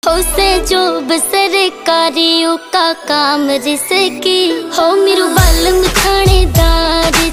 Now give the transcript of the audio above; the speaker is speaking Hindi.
हो से जो सरकारी का काम रिसकी हो मेरू बालम थानेदार